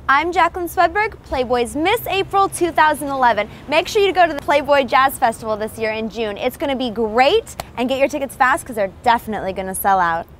I'm Jaclyn Swedberg, Playboy's Miss April 2011. Make sure you go to the Playboy Jazz Festival this year in June. It's going to be great, and get your tickets fast because they're definitely going to sell out.